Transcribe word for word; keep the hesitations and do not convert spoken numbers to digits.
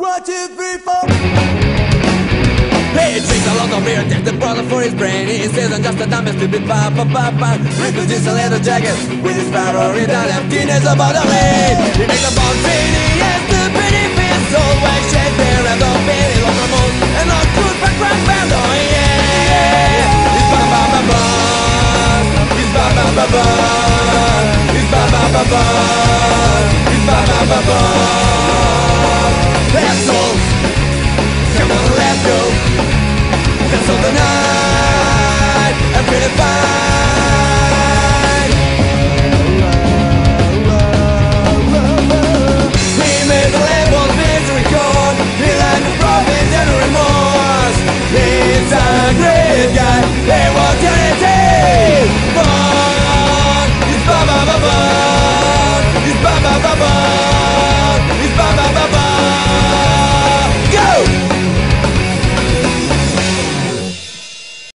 One, two, three, four. He drinks a lot of beer, takes the product for his brain. He says I'm just a dumb and stupid pa pa pa pa. Reproduces a leather jacket with his Ferrari that emptiness about the rain. He makes a bomb, he has the pretty